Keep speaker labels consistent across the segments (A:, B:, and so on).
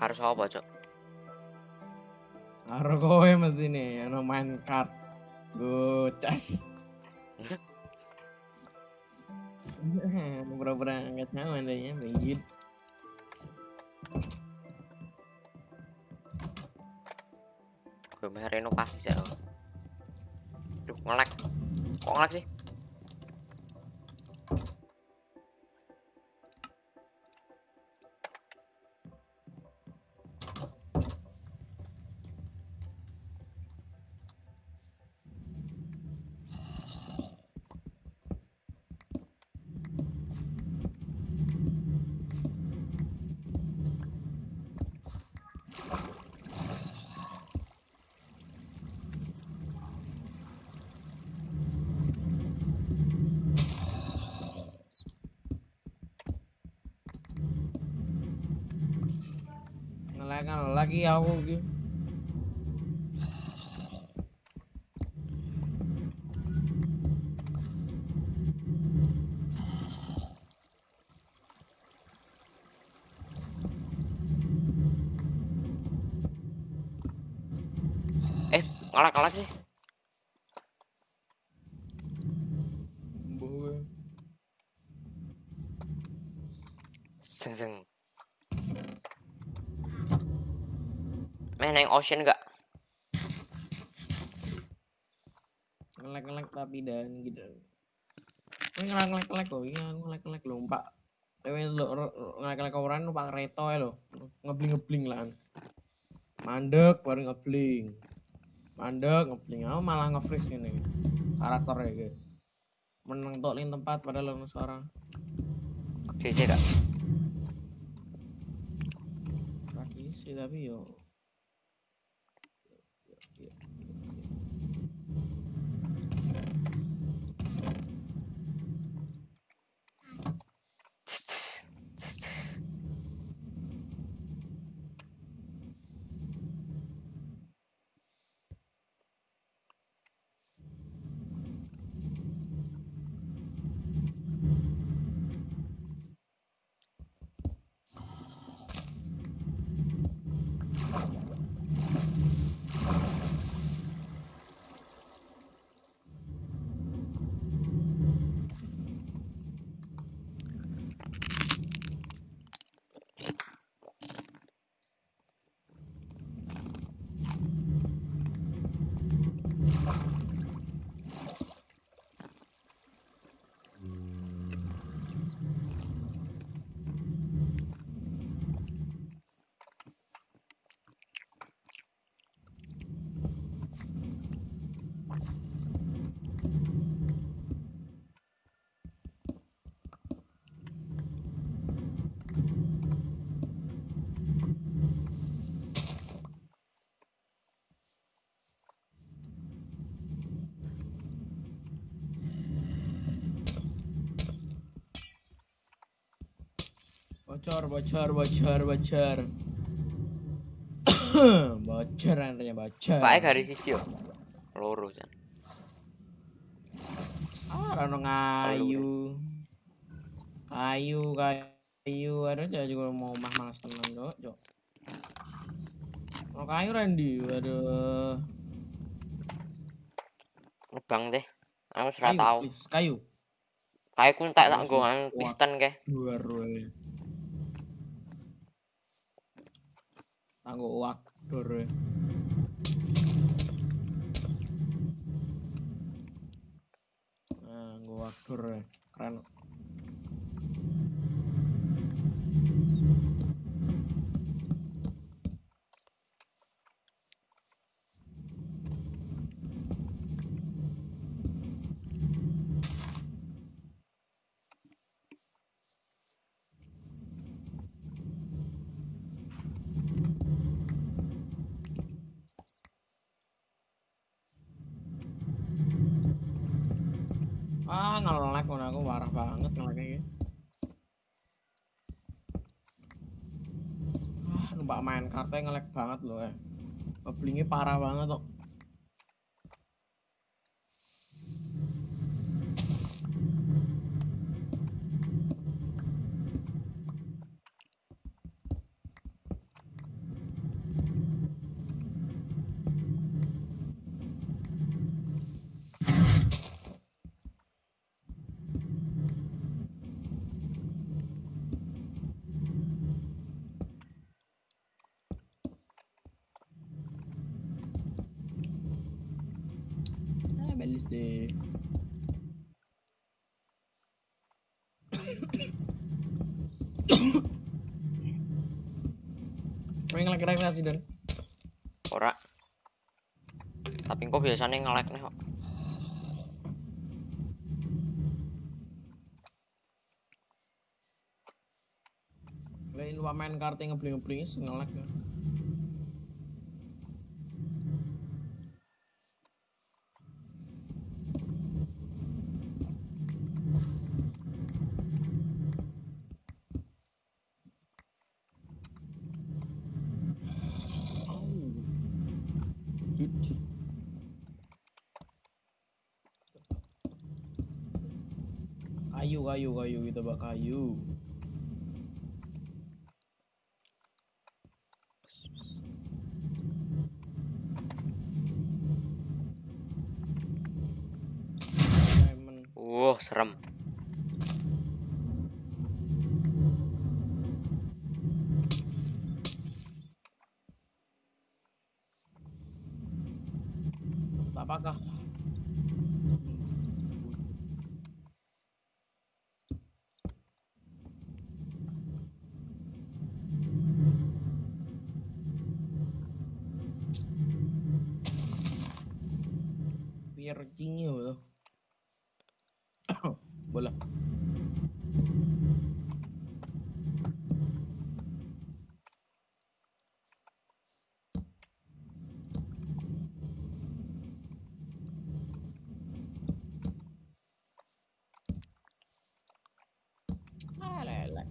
A: Harus apa, Cok?
B: Karo kowe mesti nih ono main card. Gocas. Pura-pura angkat nyawa andanya begit.
A: Gue mau renovasi sih. Duh, nge-lag. Kok nge-lag sih?
B: Ngelag lagi aku gitu.
A: Nge-lag sih. Seng. Main yang ocean enggak?
B: Ngelag tapi dan gitu. Ngelag kok, iya ngelag lompat. Dewe ngelag orang numpak kereta ya lo, ngebling lah. Mandek baru ngebling. Aku malah nge-freeze ini. Karakter ya guys. Menang tok link tempat padahal ono seorang.
A: DC kak.
B: Tradisi tapi yo. Bocor. Bocor andanya bocor.
A: Pak garis siji yo. Loro jan.
B: Ono ngayu. Kayu ada aja juga mau malas tenan, Cok. Ono kayu Randy, aduh.
A: Nebang deh. Aku sudah tahu.
B: Kayu.
A: Kayu ku tak nggon piston ke.
B: Luar wae. Tanggo wakdur. Nah, gua wakdur keren. Nge-lag aku parah banget nge-lagnya. Numpak main kartu nge-lag banget loh ya. Ngeblingnya parah banget kok. Main ngelek-ngelek sih Dan.
A: Ora. Tapi kok biasanya nge-lag nih kok.
B: Lain lupa main kartu ngebling-ngebling ngelek ya. Kayu kita bak kayu.
A: Serem.
B: Apakah Virginia loh. Bola. Lele.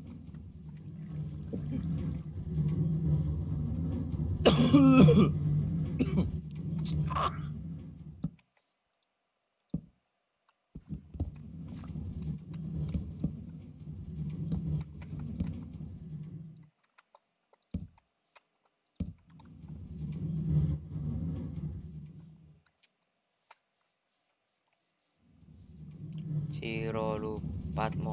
A: Cirolupatmo.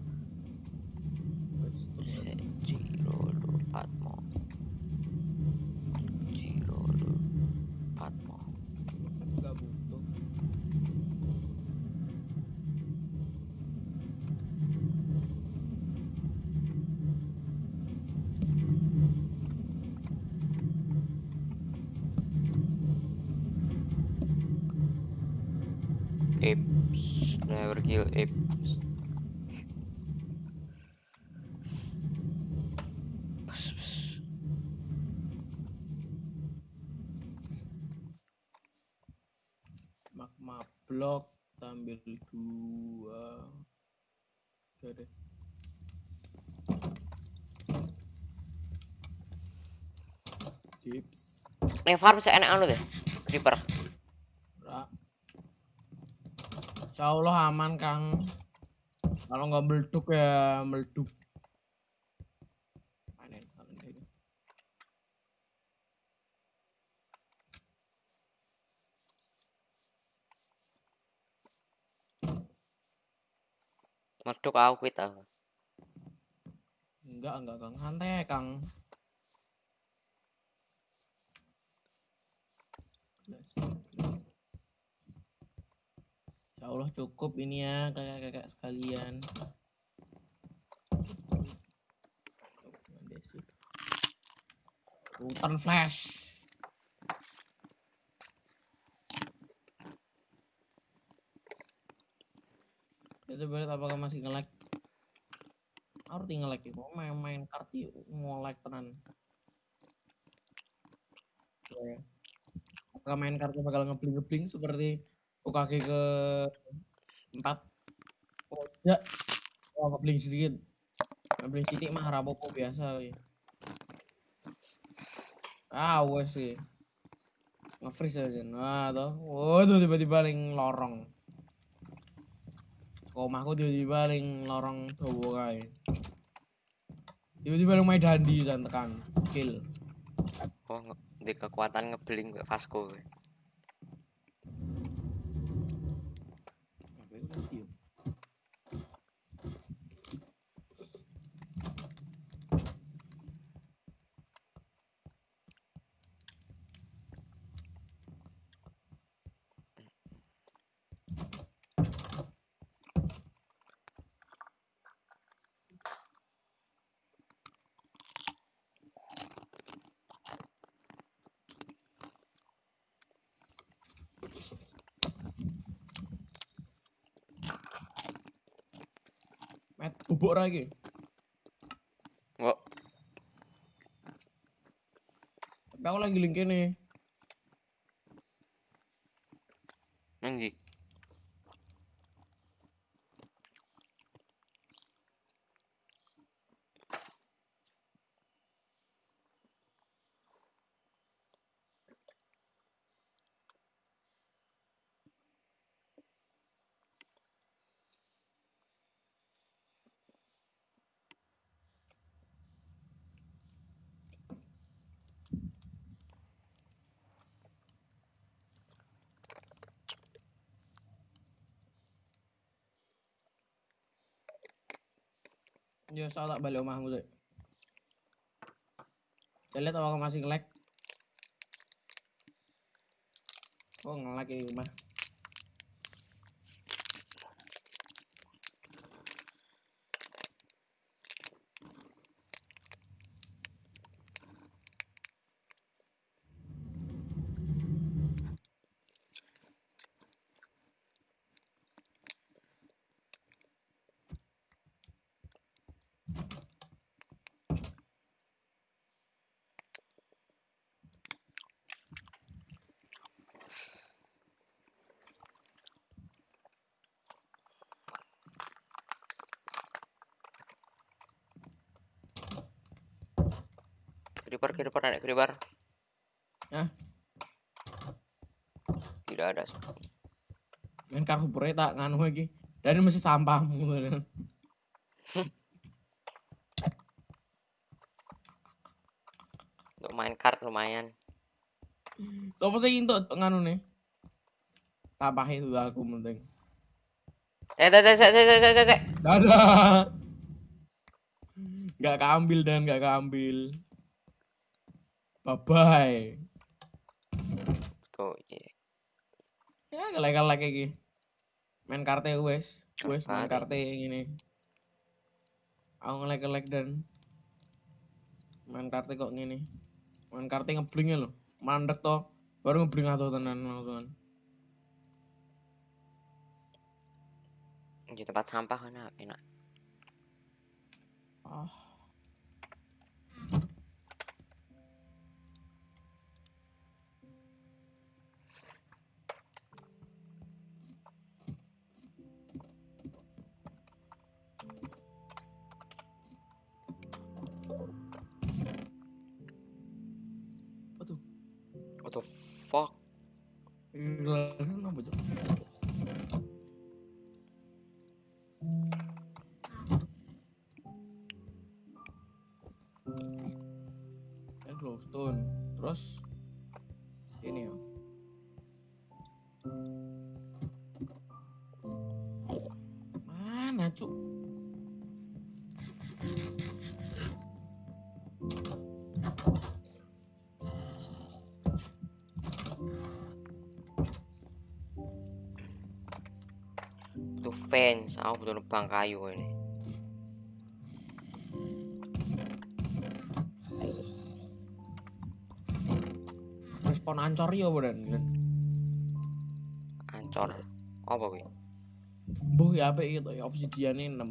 A: Cirolupatmo. Cirolupatmo.
B: Gak butuh.
A: Apes never kill apes.
B: Magma block ambil 2. Oke deh. Chips.
A: Nih farm seenak anu deh. Creeper.
B: Insya Allah aman Kang. Kalau nggak meleduk ya meleduk. Panen gitu.
A: Meduk aku kita.
B: Enggak Kang. Santai Kang. Ya Allah cukup ini ya kakak-kakak sekalian. Hutan flash. Itu berat apakah masih nge-lag? Harus tinggal lagi mau main kartu mau lag tenan. Apakah main kartu bakal ngebling seperti UKG ke 4? Oh tidak. Oh, ngebling sedikit. Ngebling sedikit mah rapopo biasa ya. Wes sih. Nge-freeze aja. Nah, tuh. Oh, tuh tiba-tiba ning lorong. Omahku tiba-tiba ning lorong dawa kae. Tiba-tiba main dandi dan tekan kill.
A: Oh, di kekuatan ngebeling kayak Vasco.
B: Bubuk ra iki.
A: Enggak.
B: Tapi aku lagi link kene.
A: Nang ndi?
B: Ya saya tak balik omahmu sih. Saya lihat aku masih nge-lag. Oh nge-lag ini rumah.
A: Creeper, ada creeper.
B: Hah?
A: Tidak ada.
B: Main karhubure tak nganu lagi. Dan ini masih sampahmu.
A: Untuk main kart lumayan.
B: Sopo sih untuk nganu nih? Sampah itu aku penting. Dadah. Gak keambil dan gak keambil. Bye bye.
A: Tuh, iya.
B: Ya galak-galak iki. Main karte wes main
A: Karte.
B: karte gini. Aku ngelek-ngelek dan main karte kok gini. Main karte ngeblingnya loh. Mandek toh. Baru ngebling atau tenan langsung.
A: Di tempat sampah kan enak.
B: Ah. Apa tuh?
A: What the fuck?
B: Gila, apa tuh? Glowstone. Terus ini ya. Mana cuk?
A: Itu fans, aku butuh nebang kayu ini.
B: Respon ancor ya beran.
A: Ancor. Apa kuwi?
B: Mbuh ya apik gitu ya obsidian 6.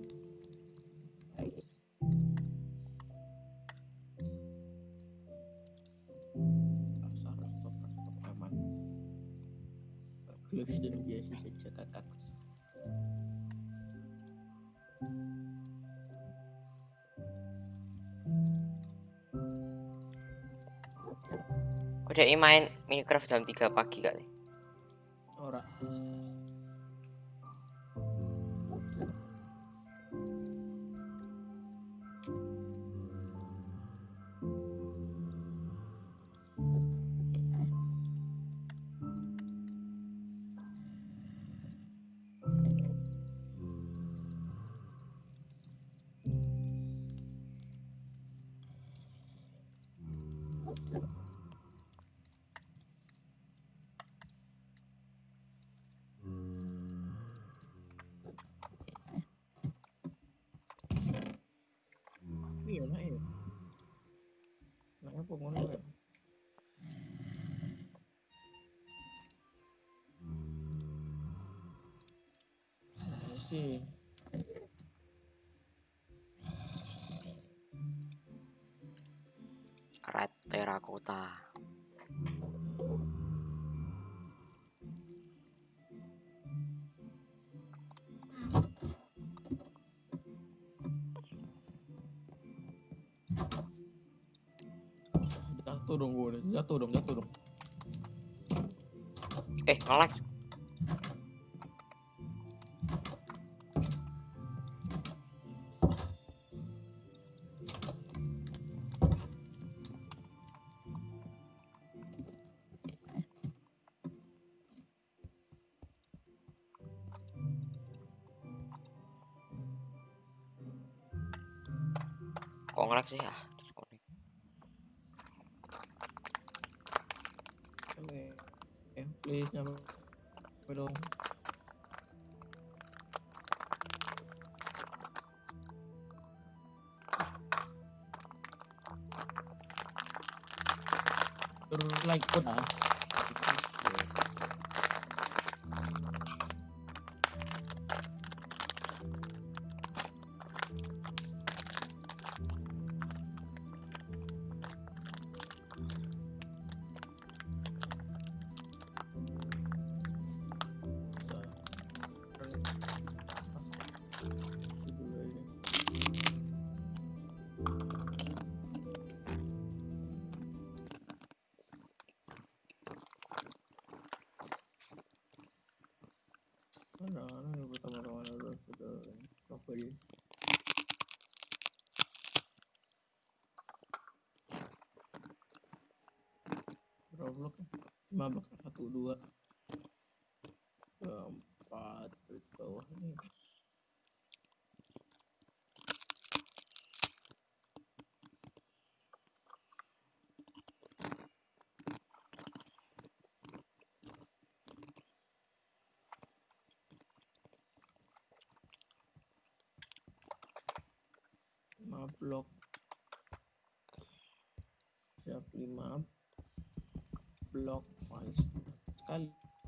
B: Glux dan biasa saja kakak.
A: Udah main Minecraft jam 3 pagi kali.
B: Ora. Iya nak ya. Nak apa ngono ya? Sih.
A: red terracotta.
B: Jatuh dong gue, jatuh dong.
A: Nge-lag. Kok nge-lag sih ya?
B: Please nyampe dong. Terus like pun ah. Roblox 15 1 2 4 di bawah nih. Blok siap 5 blok paling sekali.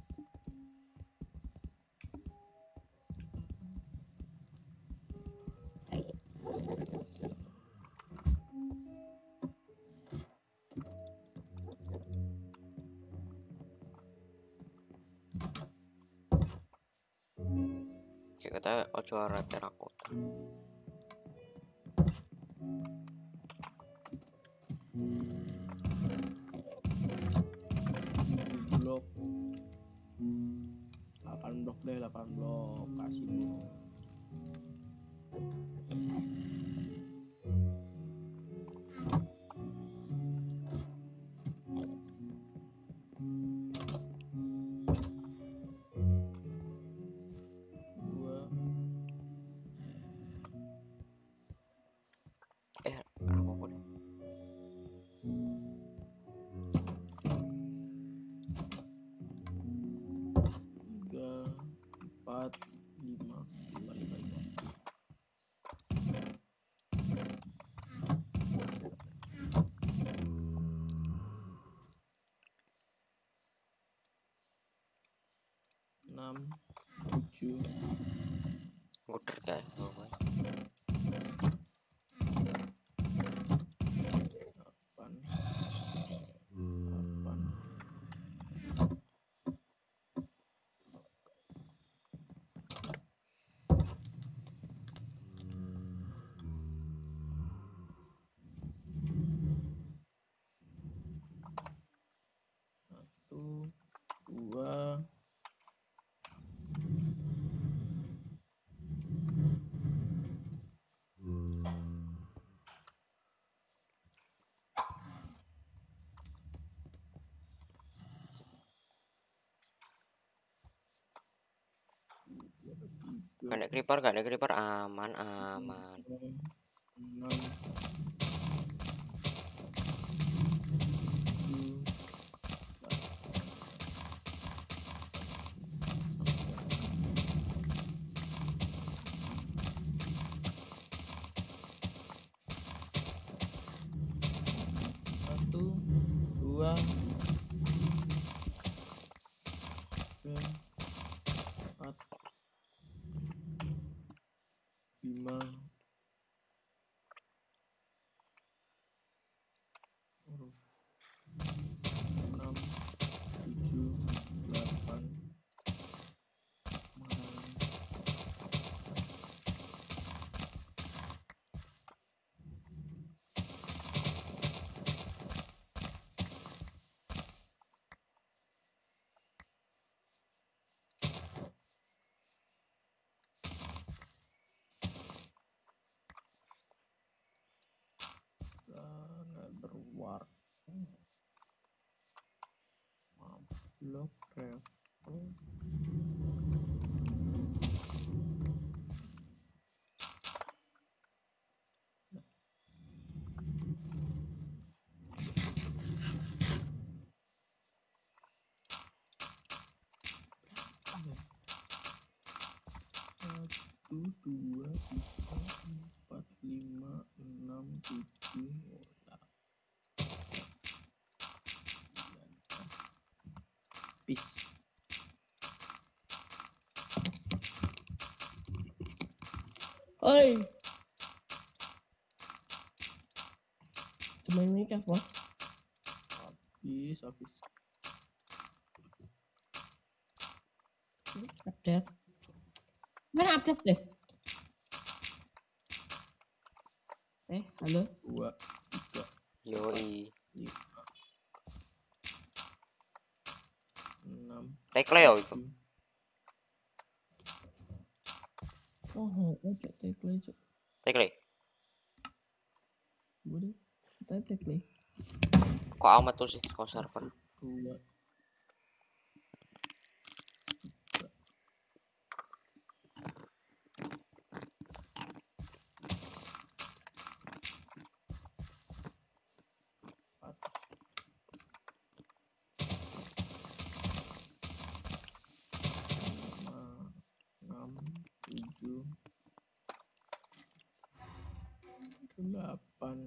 A: Kita ojo red terracotta.
B: Blok 8 blok deh, 8 blok kasih dulu.
A: Kenapa boleh? Enam, tujuh, Nguder guys.
B: satu, dua,
A: Gak ada creeper, aman.
B: enam, satu, dua, tiga, empat, lima, war blok travel satu dua tiga empat lima enam tujuh peace. Oi, cuma ini apa? Habis. Update. Mana update deh? Halo. 2, 3,
A: Yoi.
B: 5, 6.
A: Tekleo itu.
B: Oh, oke tekle.
A: Tekle.
B: Boleh. Kita tekle.
A: Kok amat tuh sih kok server.
B: 2. Delapan.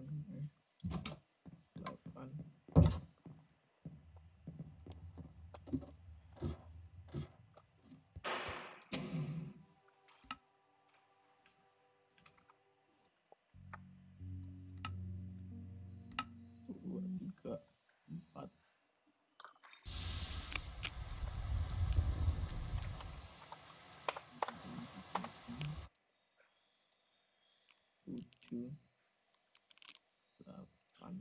B: Dua, tiga, empat. Tujuh, 8.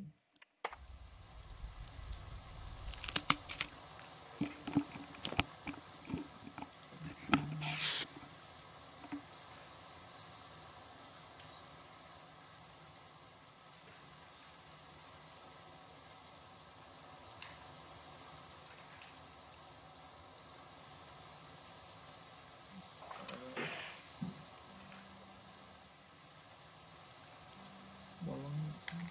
B: Bolong.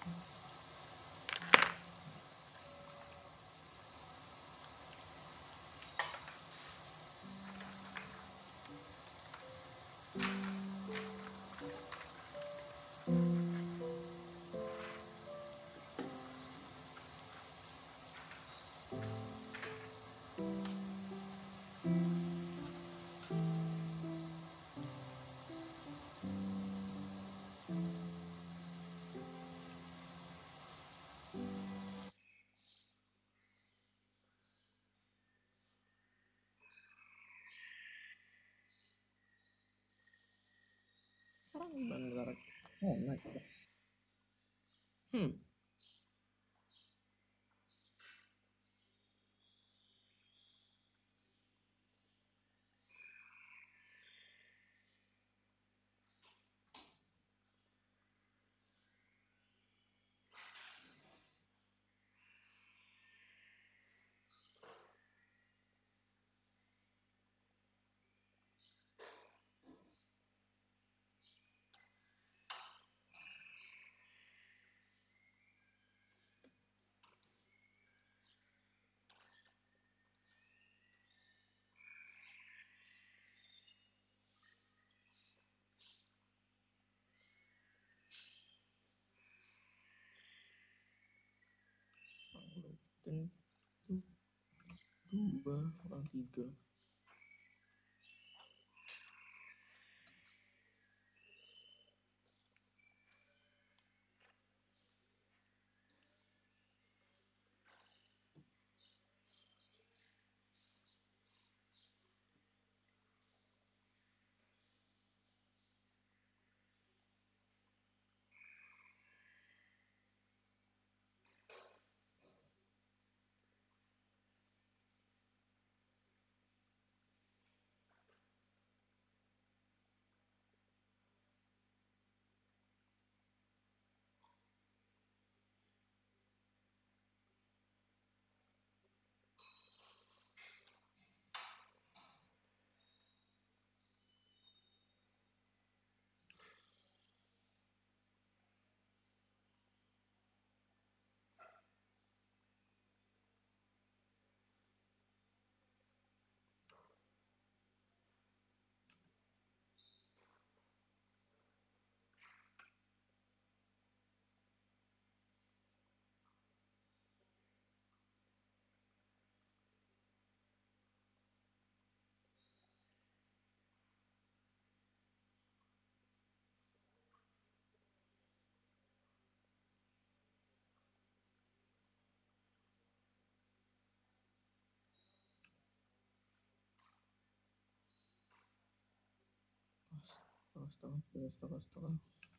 B: Sekarang gimana cara? Oh, naik. Dan 2 orang 3. Astaga.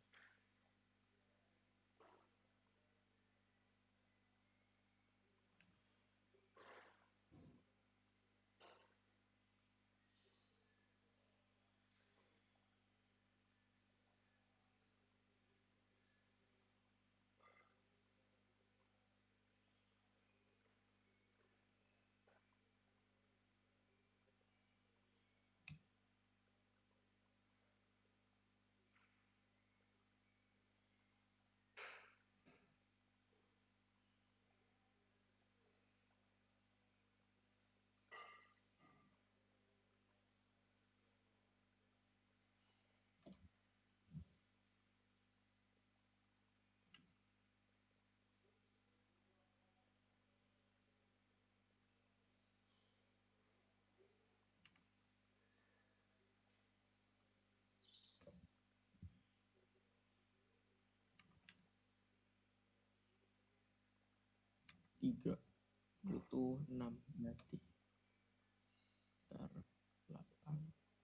B: Tiga butuh 6 berarti ntar 8.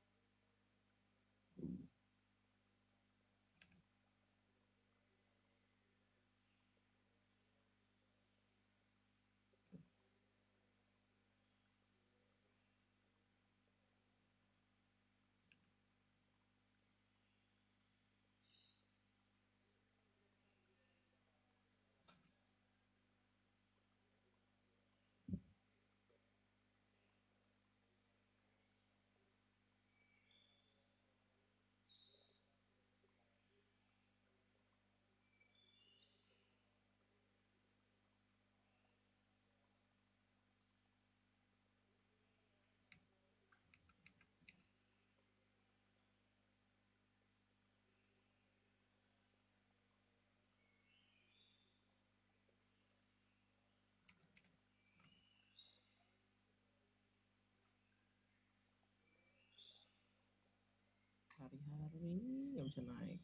B: Hari-hari nggak bisa naik.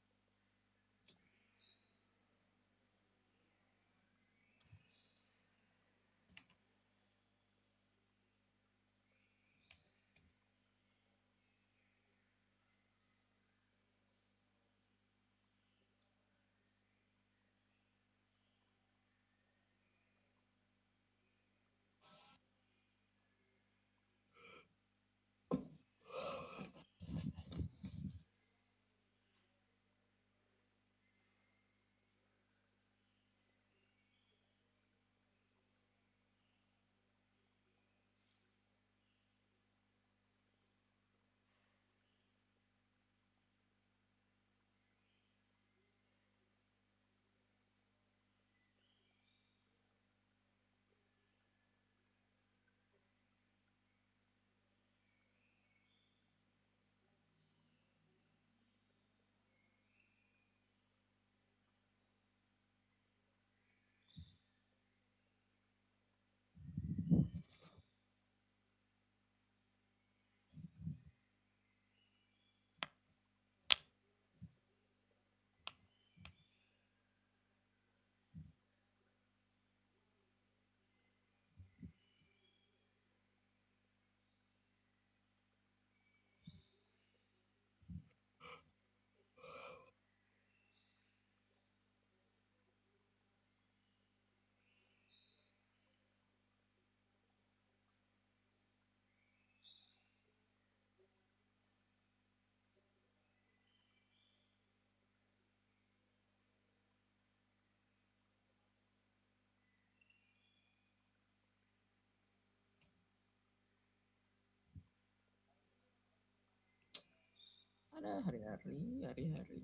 B: Ada hari-hari.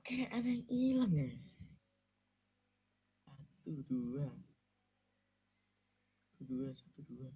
B: Kayak ada yang hilang ya. Satu dua, satu dua, satu dua.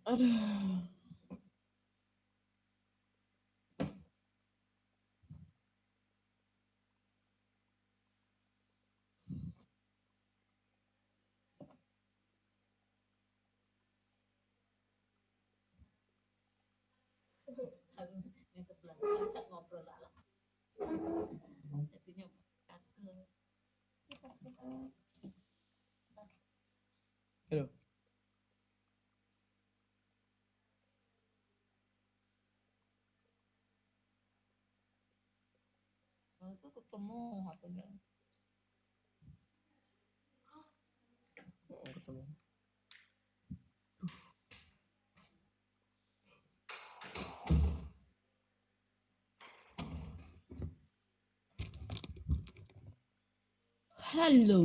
B: Aduh.
C: Yang sebelah bisa ngobrol salah. Jadinya kagel.
B: Halo.
C: Itu ketemu HP-nya.
B: Oh, ketemu.
D: Halo.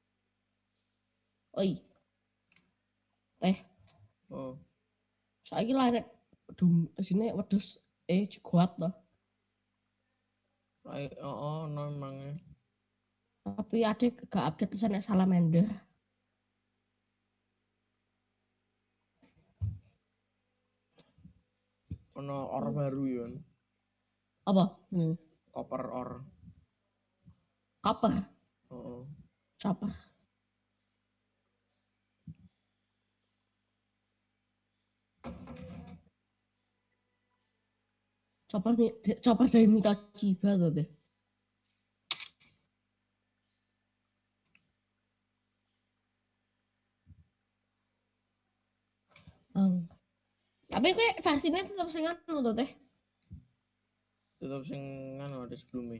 D: Oi, teh.
B: Oh,
D: Saiki lah nek sini wedhus kuat toh.
B: no emangnya.
D: Tapi ada gak update terus nek Salamander.
B: Ono or baru ya.
D: Apa?
B: Koper or.
D: Apa?
B: Oh.
D: Siapa? Coba dari Mita Chiba tuh deh. Tapi kayak vaksinnya tetap sengat tuh teh.
B: Tetap sing ngono ada sebelumnya.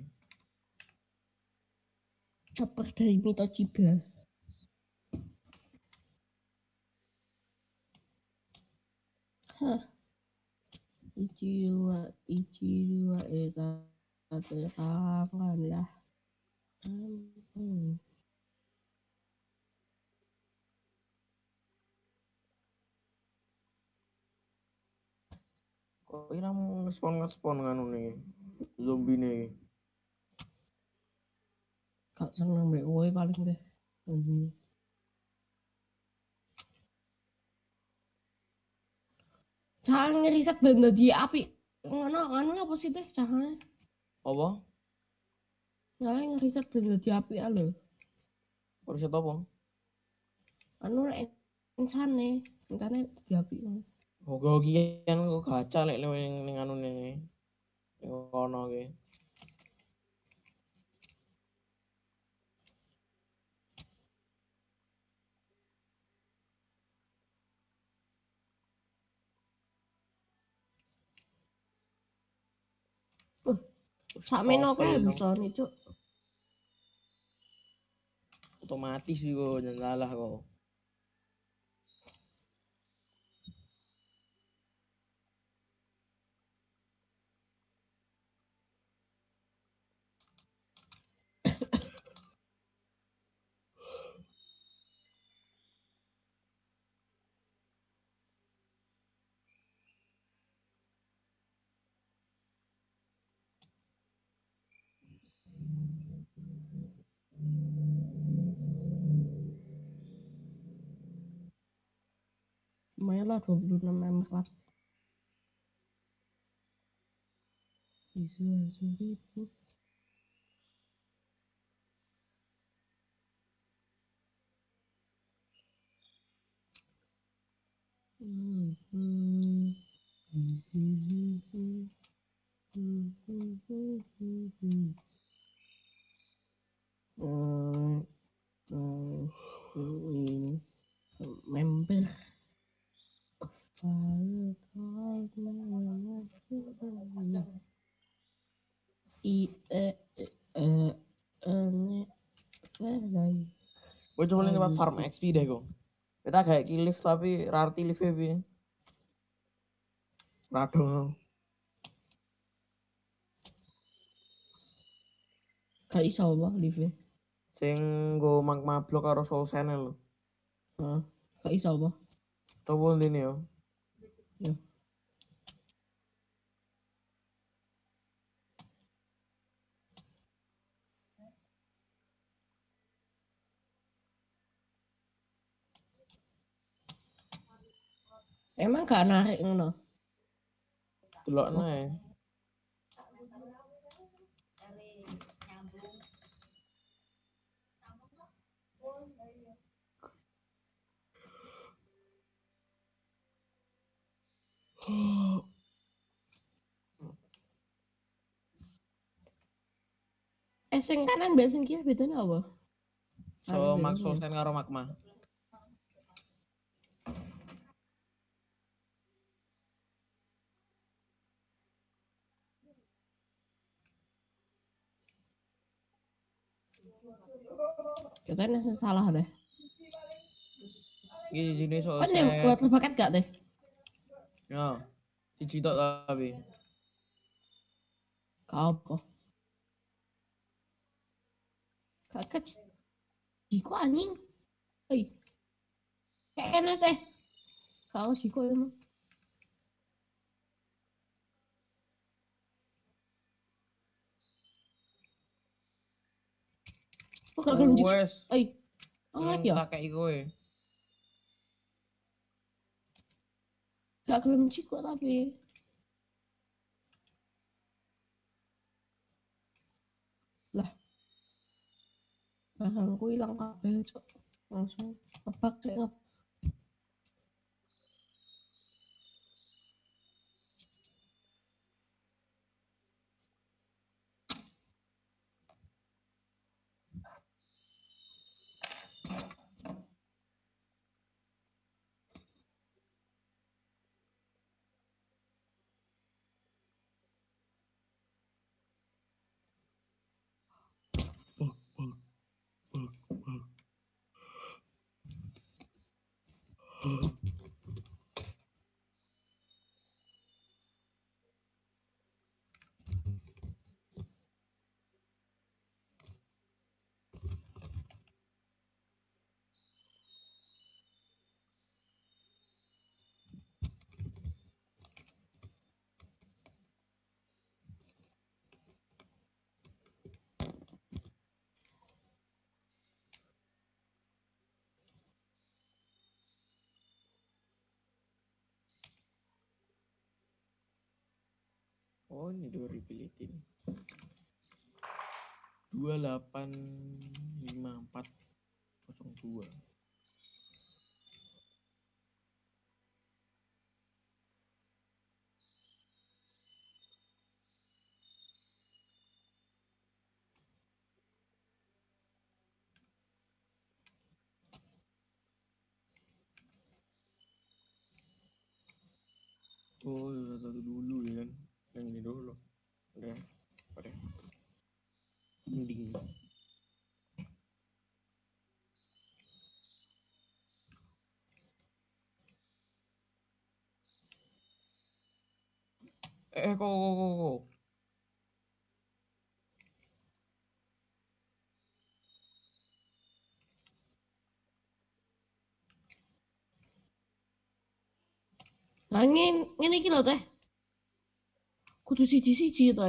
D: Coba dari Mita Chiba. Hah. Ichi dua tangan lah.
B: Kok ira ngespon ngono nih. Zombie nih.
D: Gak seneng mbek kowe paling deh. Jangan ngeriset benda di api. Ngono apa sih teh caranya?
B: Apa?
D: Nggak ngeriset benda di api lho.
B: Riset apa?
D: Anu insane, intane di api.
B: Hoki-hokian kok gacha lek ning anu ning kono ki.
D: Sakmene kae
B: Novel
D: bisa nih, Cuk.
B: otomatis sih kok jangan salah kok.
D: Lumayan lah 26 member lah. Isu itu. Member
B: Gue coba nih lewat farm XP deh kok. Kita kayak lift tapi rarity lift ya. Rado.
D: gak iso apa live.
B: Sing go magma block karo soul channel lho.
D: Heeh. Gak iso apa?
B: Coba ini yo.
D: Ya. Emang gak narik ngono.
B: Delokno ae.
C: Dari nyambung.
D: Sing kanan mbek sing kiri bedanya apa?
B: So
D: Kanan mbek
B: Maxwell
D: kiri.
B: sen karo magma.
D: Kita ini salah deh.
B: Iki jenis so
D: Kan yang buat paket gak deh?
B: Ya. Siji tok tapi.
D: Kau apa? Gak kecil. Jiko anjing. Hei. Kayak enak teh. Kau jiko emang. Oh gak gelem jiko.
B: Wes.
D: Hei. Awat ya.
B: Tak kei kowe.
D: Gak gelem jiko tapi. Lah. Barangku hilang kabel cok. Langsung ngebak sih ngebak.
B: Oh, ini durability nih. 2854002. Oh, satu dulu ya kan. Yang ini dulu. Udah. Udah. Mending. Kok.
D: Lah ngene iki lho teh. Kudu siji-siji to.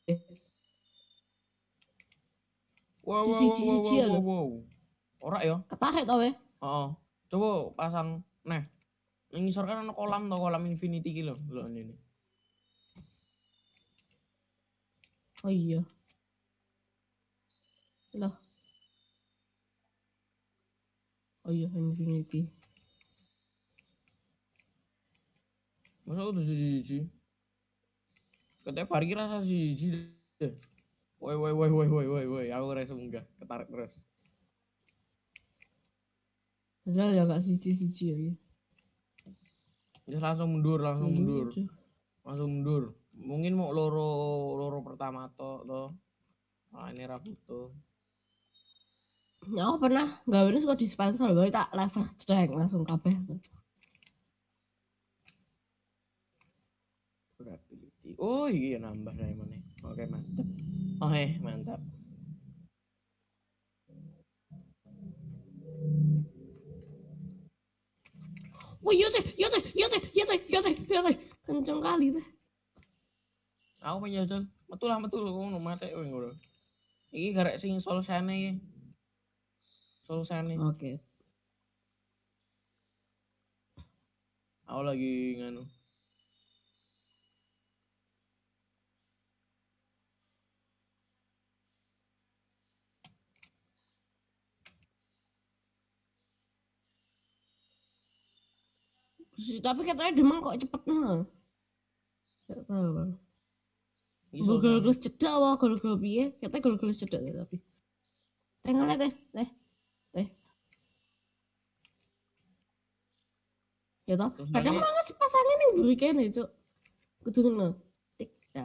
B: Wow.
D: Siji-siji ya lho.
B: Ora ya?
D: Ketarik to weh.
B: Heeh. Coba pasang nah. Yang ngisor kan ada kolam to, kolam infinity ki lho. Lho ini.
D: Oh iya. Lah. Oh iya infinity.
B: Masa udah siji. Katanya Fahri rasa siji deh. Woi. Aku rasa enggak, ketarik terus.
D: Padahal ya gak siji-siji ya.
B: Ya langsung mundur.
D: Mundur.
B: Langsung mundur. Mungkin mau loro pertama to. Ah ini raputo.
D: Ya aku pernah gawe ini suka dispenser bae tak level cek langsung kabeh.
B: Durability. Oh iya nambah dari mana? Oke mantap. Oh mantap.
D: Oh iya teh. Kenceng kali teh.
B: Aku penjajal. Metu ngono mate kowe ngono. Iki garek sing solusiane iki. Solusiane.
D: Oke.
B: Aku lagi nganu.
D: Tapi katanya demam kok cepet nah. Gak tahu bang.
B: Iso
D: Gol-gol cedak wah gol-gol piye? Katanya gol-gol cedak deh, tapi. Tengah teh, teh. Ya toh.
B: Terus
D: Kadang
B: lagi-
D: malah sepasangnya nih buri kene itu. Kudu ngono. Tik ya.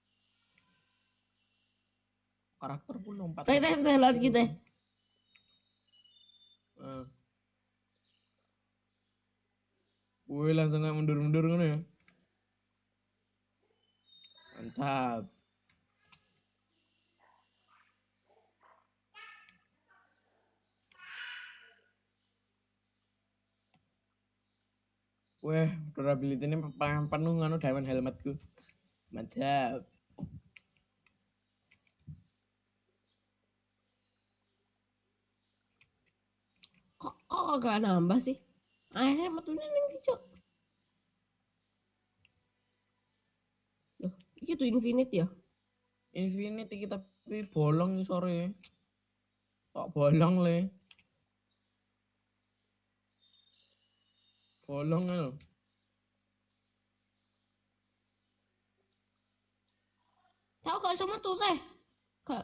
B: karakter pun lompat.
D: Teh lor kita.
B: Wih langsung nggak mundur-mundur ngono ya. Mantap. Weh, durability ini penuh nganu diamond helmetku. Mantap.
D: Kok agak nambah sih? Akhirnya metunya ning cok. Loh, iki tuh infinite ya?
B: Infinity kita tapi bolong nih sore. Kok bolong le? Bolong ya lo.
D: Tahu gak sama tuh teh? Kak.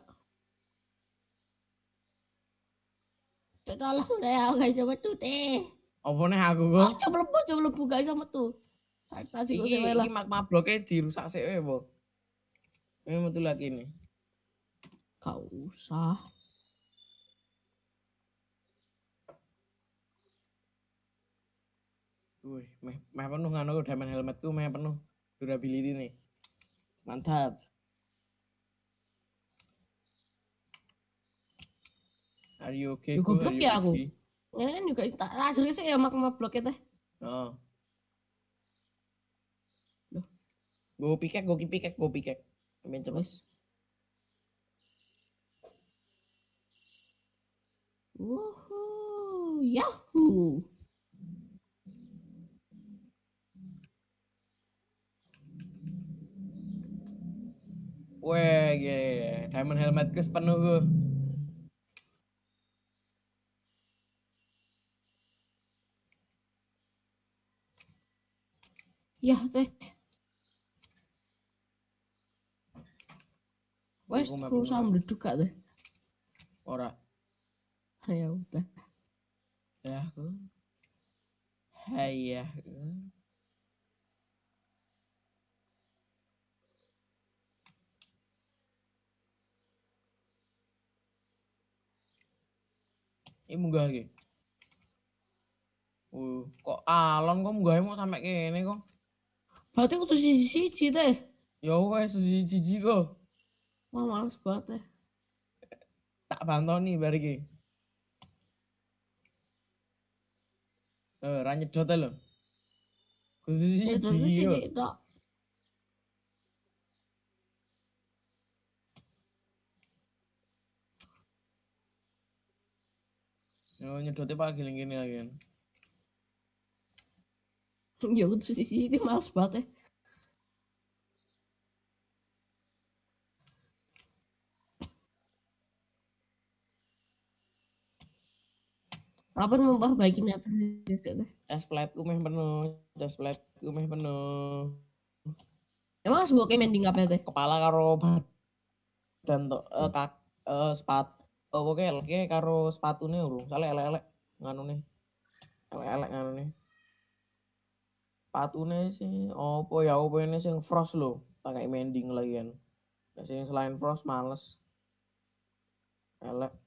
D: Tolong deh, gak sama tuh teh.
B: Apa nih aku
D: Oh,
B: kok?
D: coba lebu gak sama tuh. Tak sih kok
B: Iki
D: sewa lah.
B: magma bloknya dirusak sih ya, Bo. Ini mau tuh lihat ini.
D: Gak usah.
B: Wih, meh penuh nganu diamond helmetku meh penuh durability nih. Mantap. Are you okay?
D: Ya,
B: Go?
D: goblok
B: Are you
D: ya aku.
B: okay?
D: Ini kan juga tak langsung sih ya magma blok teh.
B: Oh.
D: Loh.
B: Go pikek. Main cepet.
D: Wes. Wuhuu, yahoo.
B: Weh, diamond helmetku sepenuh gue.
D: Ya teh. Wes,
B: Aku mah
D: aku
B: penuh.
D: sama duduk gak teh.
B: Ora.
D: Ya udah.
B: Ya aku. Hai ya. Ini munggah lagi. Kok alon kok munggah mau sampai kene kok.
D: Berarti aku tuh siji teh.
B: Ya wes siji kok.
D: Wah, males banget teh.
B: Tak bantoni bar iki. Ra nyedot lho. Kudu
D: Itu
B: siji
D: sih
B: kok.
D: tok.
B: Yo nyedotnya pak gini lagi kan.
D: Ya aku tuh siji males banget teh. Kapan memperbaiki Netflix teh?
B: Chestplate-ku meh penuh.
D: Emang sebuah kayak mending apa teh?
B: Kepala karo badan tok pokoknya karo sepatune urung. Soale elek-elek nganune. Elek-elek nganune. Sepatune sih opo ini sing frost lho. Tak kayak mending lagi kan. Sing selain frost males. Elek.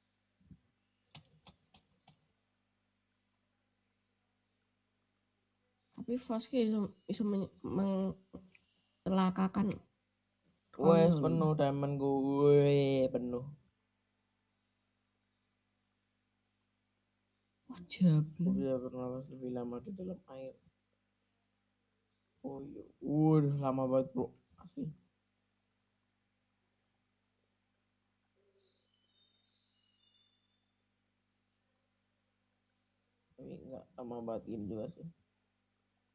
D: Tapi Foski bisa mencelakakan.
B: Wes penuh diamond gue penuh.
D: Wah, jabla.
B: Bisa bernapas lebih lama di dalam air. Oh iya, udah lama banget bro, asli. Tapi nggak lama banget ini juga sih.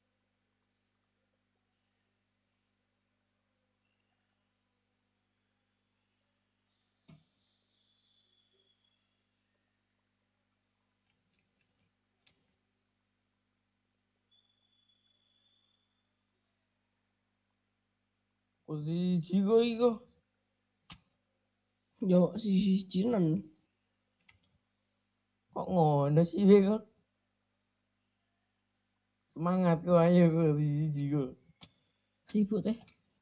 B: Posisi kok iku.
D: Yo sisi Cinan.
B: Kok ngono sih kok. Semangat kok ayo kok posisi kok.
D: Sibuk teh.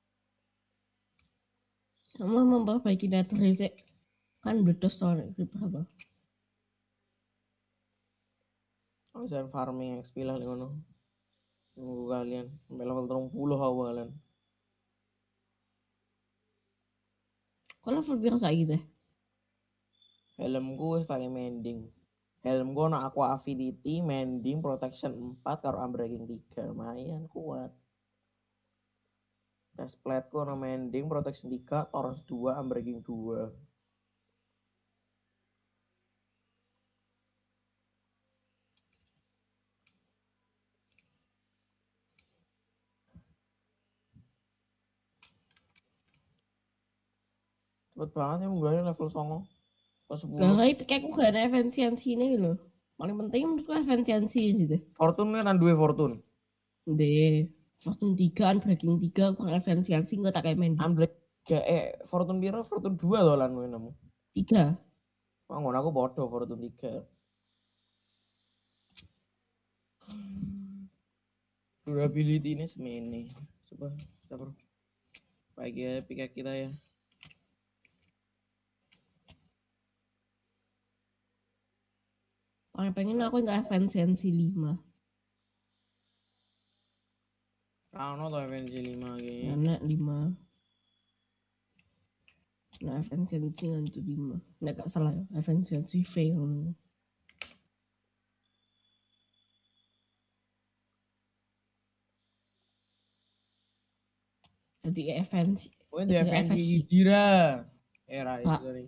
D: Kamu memperbaiki nether sih. Kan bledos soalnya creeper tuh.
B: Oh, saya farming XP lah di ngono. Tunggu kalian sampai level 30 awalan.
D: Kok level biasa saiki teh?
B: Helmku wis pakai mending. Helmku ono aqua affinity, mending, protection 4 karo unbreaking 3. Lumayan kuat. Chestplateku ono mending, protection 3, torrents 2, unbreaking 2. Cepet banget ya gue level 9 ke 10.
D: Garai pikirku gak ada efisiensi ini loh. Paling penting menurutku efisiensi sih teh.
B: Fortune kan duwe fortune.
D: Deh. Fortune 3, Unbreaking 3, kurang efisiensi nggak tak kayak main
B: Fortune piro? Fortune 2 loh lan nemu.
D: 3.
B: Wah, ngono aku bodoh Fortune 3. Durability ini semene. Coba kita baik ya pika kita ya.
D: Paling pengen aku nggak efisiensi 5.
B: Rano tuh FNC 5 gitu.
D: Enak 5. Nah efisiensi ngantu 5. Nggak gak salah ya. Efisiensi fail. Jadi efisiensi.
B: Oh, di FNC Jira. Era itu
D: Pak.
B: tadi.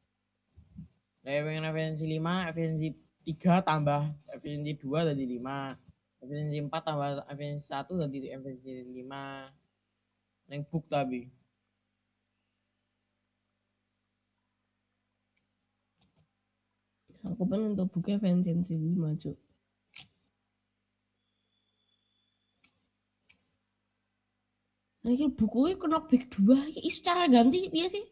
B: Nah, FNC 5, FNC 3 tambah FNC 2 tadi 5. FNC 4 tambah FNC 1 tadi FNC 5. Neng book tapi.
D: Aku pengen untuk buka efisiensi 5 cuk. Nah, ini bukunya kena back 2. Ini secara ganti biasa sih.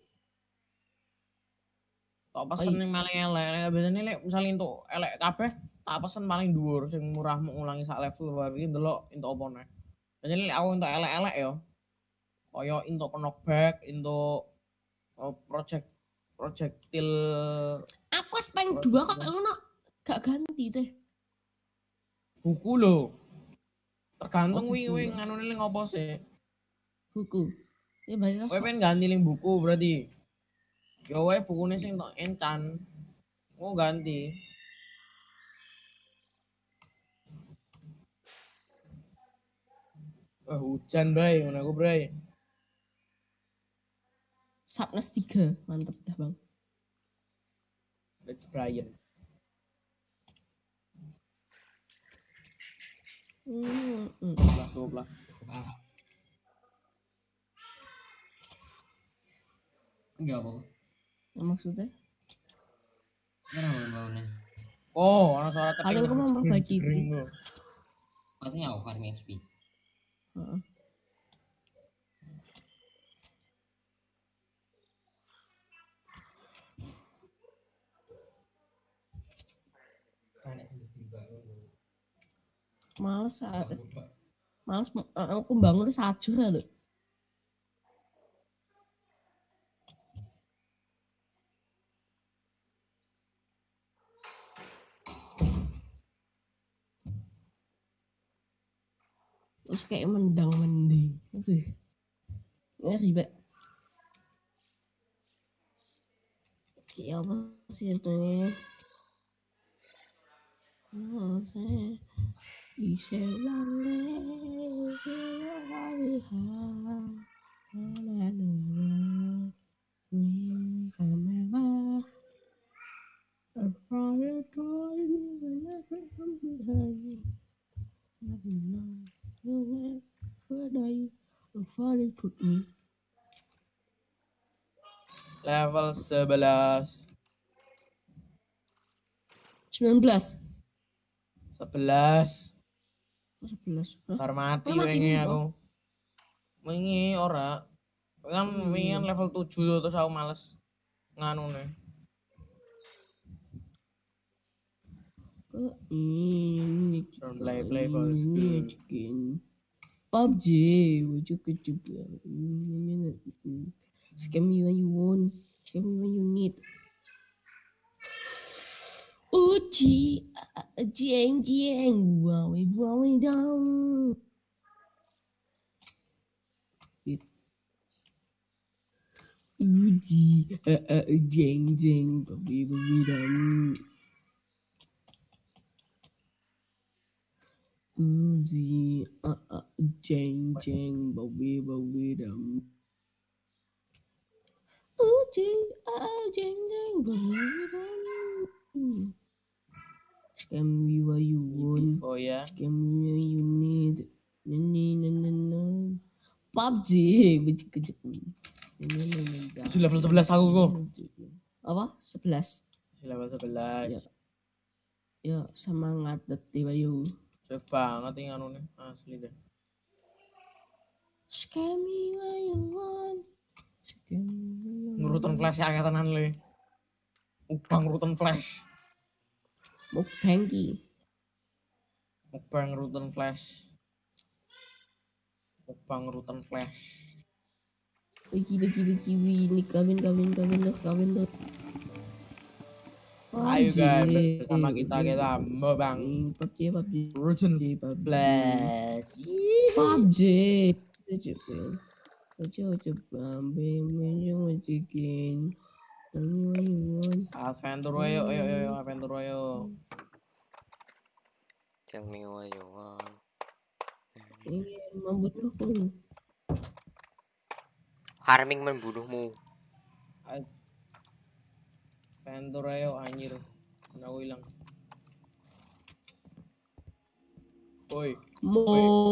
B: Tak pesen yang paling elek, biasanya lek misalnya untuk elek kabeh, tak pesen paling dhuwur sing murah mau ngulangi sak level baru iki ndelok entuk apa nek. Biasanya lek aku untuk elek-elek ya. Kaya entuk knockback, entuk projectil.
D: Aku wis pengen 2 kok ngono. Gak ganti teh.
B: Buku lho. Tergantung
D: Oh,
B: wing
D: buku.
B: nganune ning opo sih.
D: Buku. Ini banyak
B: Kowe pengen ganti ning buku berarti. Ya wae bukune sing tok encan. Mau ganti. Hujan bray, ngono aku bray.
D: Sapnes 3. Mantep dah bang.
B: Let's Brian. Lah.
A: Enggak apa.
D: Maksudnya?
A: Kenapa baunya?
B: Oh, ana suara ceking.
D: Paling aku mau memperbaiki
A: Artinya apa farming XP?
D: Heeh. Males aku bangun sajur lho. Terus kayak mendang-mending. Ngeri banget. Kayak apa sih itu? Oh, saya bisa
B: Level 11.
D: 19.
B: 11.
D: 11.
B: Bar mati
D: Kok mati
B: wingi
D: nih,
B: aku. Wingi ora. Kan minion level 7 terus aku males nganu nih.
D: Ini
B: Play bosku.
D: PUBG, wujud coba. Scam me when you want, scam me when you need. Uji, jeng jeng, buawe dong. Uji, jeng jeng, babi dong. Uji, jeng jeng, babi dong. Uji, jeng jeng, babi dong. Scam me what you want,
B: Oh ya.
D: scam me what you need. PUBG, becek.
B: Di level 11 aku kok.
D: Apa? 11.
B: Di level 11.
D: Ya. Ya, semangat detik bayu.
B: Cepet banget ini anu nih, asli deh.
D: Scam me what you want. Scam me what you want.
B: Ngurutan flash ya tenan le. Ubang ngurutan flash.
D: Mukbang ki.
B: Ubang ngurutan flash. Ubang ngurutan flash.
D: Bagi ini kawin loh.
B: Ayo guys, bersama kita mau bang
D: PUBG.
B: Rutin Flash.
D: PUBG. Coba menjong cikin.
B: Adventure ayo adventure ayo.
A: Tell me what you want.
D: Ingin membunuhku.
A: Harming membunuhmu.
B: Adventure ayo anjir. Aku hilang. Woi.
D: Mo.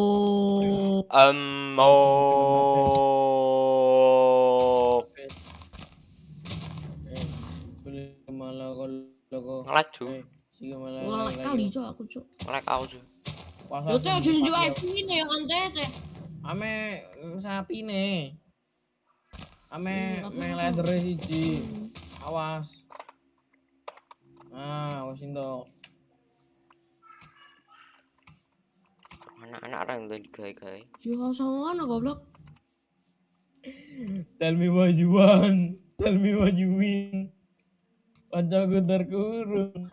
B: Boleh malah kalau
A: Ngelek cu.
B: sih malah
D: Ngelak kali cok aku cok.
A: Ngelek aku cu.
D: Lo teh aja nunjuk IP ini yang teh.
B: Ame sapi nih. Ame
D: Apa
B: me
D: itu?
B: leather siji. Awas. Nah, awas itu.
A: Anak-anak orang udah digawe-gawe.
D: Juga sama mana goblok.
B: Tell me what you want. Tell me what you win. Wajahku terkurung.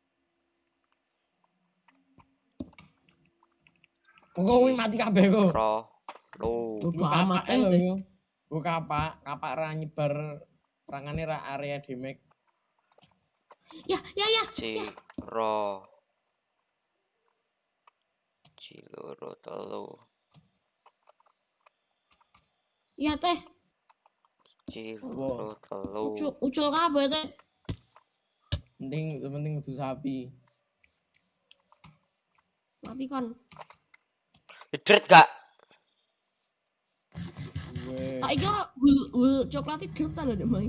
B: Kok mati kabeh kok.
A: Roh. Lo.
D: Bodo amat
B: Kapak lho
D: teh.
B: yo. Gue kapak ra nyebar perangane ra area damage.
D: Ya.
A: Ciro. Ciloro telu.
D: Ya teh.
A: Ciloro telu.
D: Ucul kabeh teh.
B: Penting kudu sapi.
D: Mati kon.
A: Hidret gak?
B: Gue
D: Ah iya, coklat itu gerta lho Mak.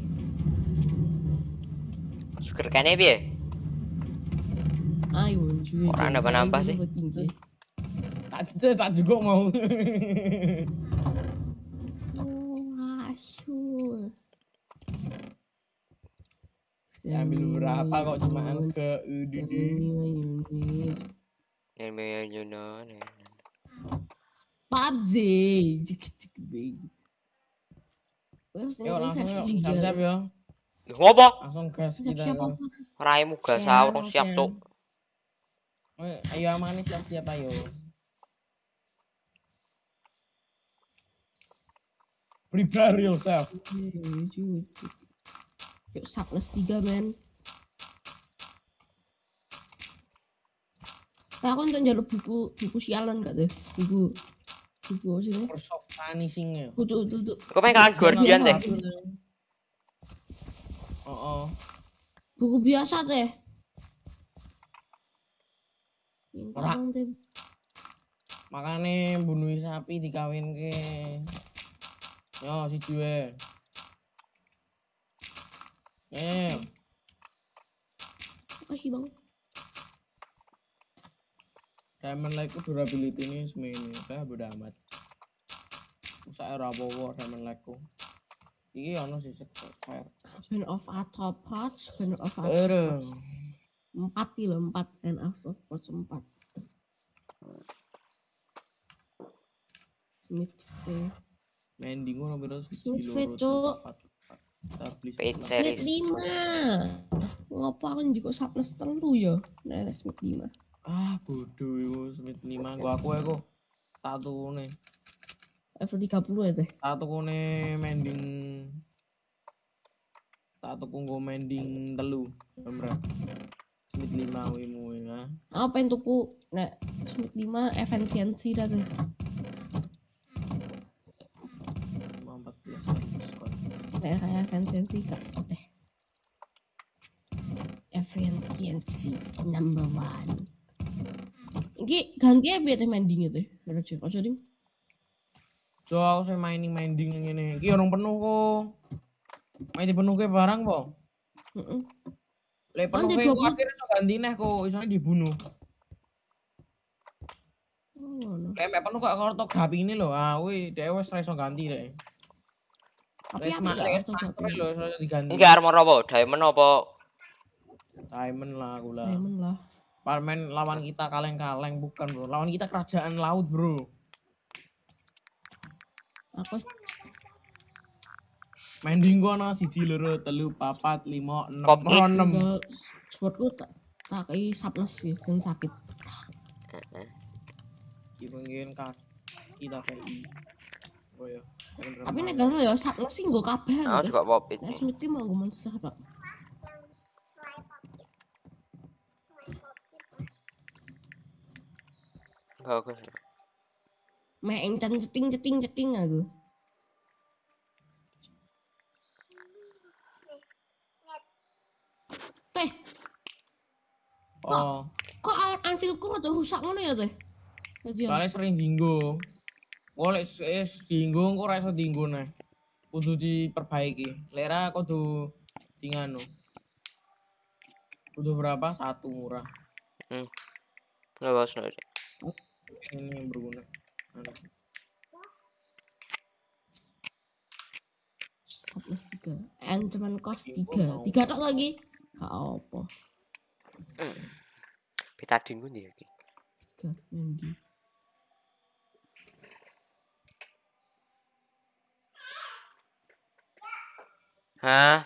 A: Sugar kene piye?
D: Ayo.
A: Ora nambah-nambah sih.
B: tak juga mau.
D: Oh, asyul.
B: Ya, ambil berapa kok cumaan ke UDD.
D: PUBG. Cik big.
B: Yuk langsung yuk, siap-siap ya.
A: Ngopo?
B: Langsung gas kita.
D: Siap-siap.
A: Raimu gas urung siap, Cuk.
B: Ayo aman siap-siap ayo. Prepare yourself.
D: Yuk Saples 3 men. Aku nonton jalur buku sialan gak deh? Buku apa sih?
B: Curse of Vanishing ya.
D: Tuh.
A: Kok pengen kalian Guardian deh?
B: Oh.
D: Buku biasa teh.
B: Ora.
D: Minta teh.
B: Makane bunuh sapi dikawinke. Yo siji wae.
D: Makasih bang.
B: Diamond like durability ini semene, saya bodo amat. Usah ora apa-apa sampean lekku. Iki ono sih fire.
D: Band of Arthropods, Band of
B: Aduh.
D: Arthropods. 4 kilo, 4 Band of Arthropods 4. Smith V.
B: Mending ngono piro
D: Smith
B: siji
D: V,
B: loro
D: Cuk.
B: 4. Tablis.
A: Page
D: Smith
A: series
D: 5. Ngopo aku njiko sapnes telu ya? Nek Smith 5.
B: Ah, bodoh iku Smith 5 gua aku iku. Tak tukune.
D: Level 30 ya teh.
B: Tak tukune mending. Tak tuku nggo mending telu. Amra. Smith 5 wimu ya.
D: Aku pengen tuku nek Smith 5 efisiensi dah tuh.
B: 14 diskon.
D: Nek kayak efisiensi gak deh. Efisiensi number 1. Iki ganti ya biar teh mending itu. Ada cek aja ding.
B: So aku sing mending ngene. Iki orang penuh kok. Main dipenuh ke barang po.
D: Heeh.
B: Lek penuh
D: Nanti
B: ke
D: 20.
B: akhirnya iso ganti neh kok isone dibunuh.
D: Oh, ngono.
B: Lek mek penuh kok kartografi ini lho. Ah kuwi dhewe wis ra iso ganti rek.
D: Tapi
B: Lek
D: apa
B: master
D: ya
B: lho iso diganti.
A: iki armor apa diamond apa
B: Diamond lah aku lah.
D: Diamond lah.
B: Parmen lawan kita kaleng-kaleng bukan bro. Lawan kita kerajaan laut bro.
D: Aku
B: Mending gua ana 1 loro 3 4 5 6
A: Kopi.
B: 6.
D: tinggal swordku tak kei sapnes sih kan sakit.
B: Iki pengen kita KI. Oh ya.
D: Tapi nek gak salah ya sapnes sih nggo kabeh
A: aku
D: gitu.
A: juga popit
D: Nek
A: nih
D: Smith mau nggo monster Pak.
A: bagus
D: Mek encan ceting aku. Teh,
B: Oh,
D: kok anvilku rada rusak ngono ya teh? Jadi
B: soalnya sering dinggo. Oleh dinggo kok ora iso dinggo neh. Kudu diperbaiki. Lera kudu dingano. Kudu berapa? 1 murah.
A: nggak bagus nih
B: Ini yang berguna. Anu.
D: sapnes 3. Ancaman kos 3. 3 tok lagi. Gak apa.
A: betadine pun dia
D: 3 Mendi.
A: hah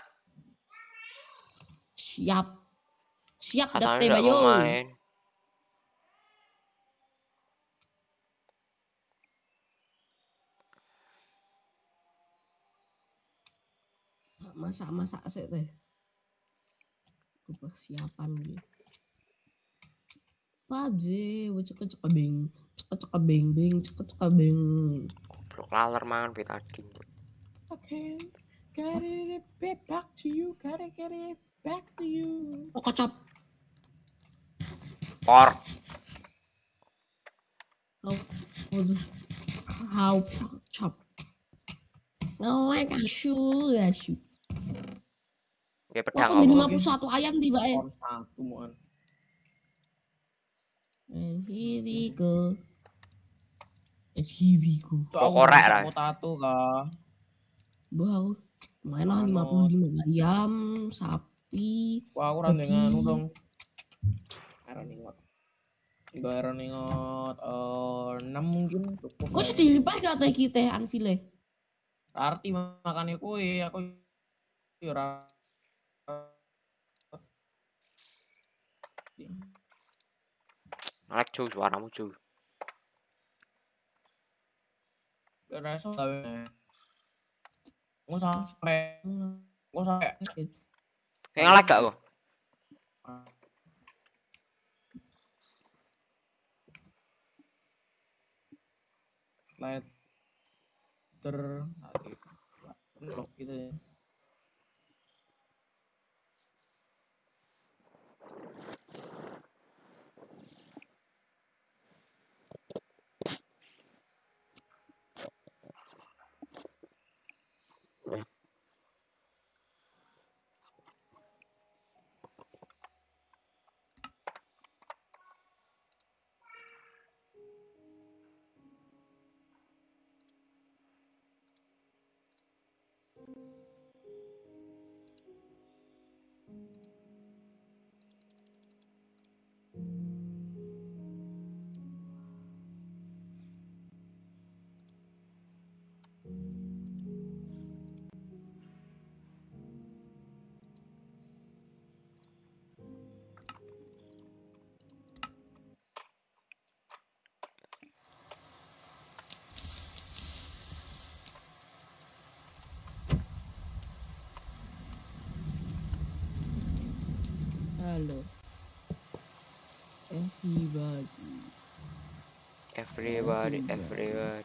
D: Siap. Siap
A: katanya
D: dapet
A: nggak
D: Bayu.
A: mau main
D: Masak-masak sih teh. Persiapan gitu. PUBG, cek bing, cek bing, cek bing.
A: goblok laler mangan betadine
B: Okay. Gotta get back to you. Gotta get it back to you.
D: Oh, kocap.
A: por
D: How chop. Ngelek asu.
A: ya
D: Wah,
A: pedang
D: kok
A: apa
D: 51 ayam tiba ya.
B: Kon 1 mohon.
D: And here we go. And here we go.
A: Kok korek, Rai?
B: Tato kah?
D: Wow. Mainlah
B: Manut.
D: 55 ayam, sapi.
B: Wah, aku ra
D: Babi.
B: nganu dong. Iron ingot. Enggak iron ingot 6 mungkin cukup.
D: Kok sedih lipat gak teh kita anvile?
B: Arti makannya kue aku yo ora
A: ngelek cuy suaramu cuy
B: ora iso gawe. Mau sampai
A: kayak ngelek gak kok
B: letter blok gitu ya.
D: halo. Everybody.
A: Everybody, everybody.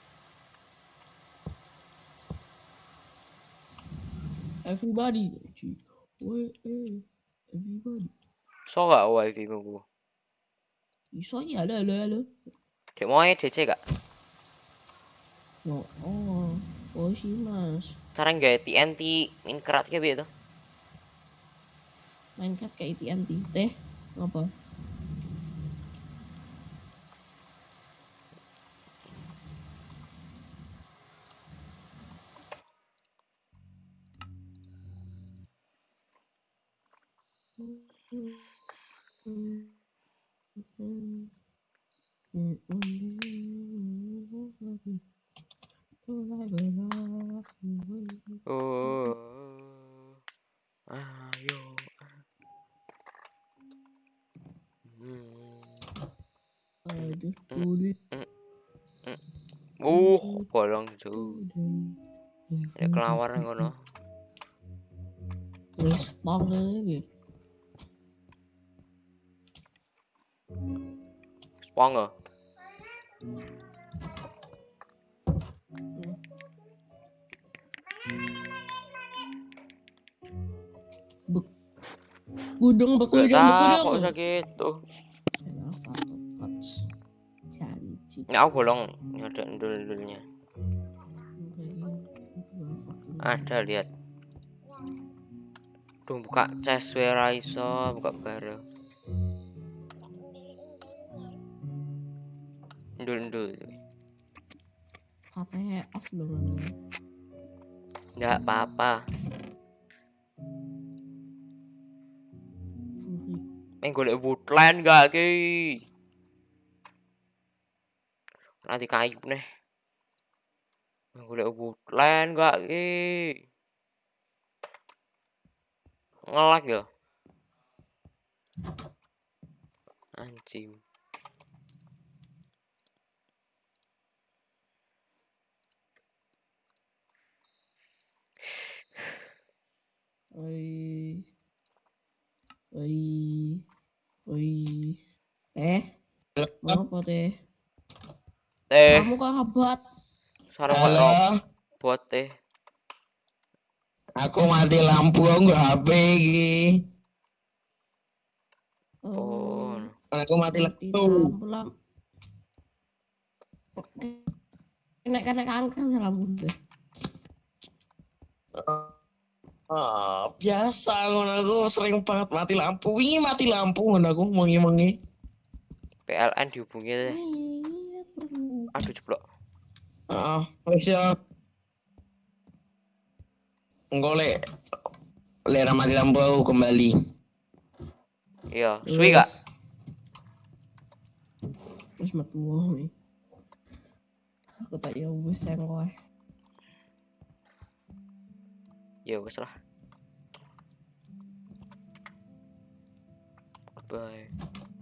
D: Everybody. Woi, everybody.
A: So gak wifi ku?
D: Iso ya, halo.
A: Dek mau DC gak?
D: Oh sih mas.
A: Cara nggak TNT Minecraft kayak gitu?
D: Minecraft kayak TNT. Teh, apa?
A: Oh, ayo.
D: Aduh, sulit.
A: Bolong tuh. Ada kelawar ngono.
D: Wis pang lagi.
A: Spong.
D: Gudung
A: Gak tahu kok usah gitu.
D: Kenapa touch cantik?
A: Ya aku bolong ada endul-endulnya. Ada lihat. Tuh buka chest wera iso, buka bareng. Endul-endul.
D: Katanya off dong.
A: Enggak apa-apa. Main golek woodland gak ki? Nanti kayu nih. Main golek woodland gak ki? Ngelag ya? Anjing.
D: Oi. Apa teh?
A: Teh,
D: Kamu kok hebat?
A: sarung
E: Halo,
A: buat teh.
E: aku mati lampu nggak HP iki.
A: Oh.
E: Aku mati lampu.
D: Lampu. Kena angkat lampu deh.
E: Biasa ngono aku sering banget mati lampu. Wingi mati lampu ngono aku mengi-mengi.
A: PLN dihubungi teh. Aduh jeblok.
E: Heeh, wis yo. Engko lek mati lampu aku kembali.
A: Iya, suwi gak?
D: Terus metu wong. Aku tak ya wis yang kowe.
A: Ya wes lah. Goodbye.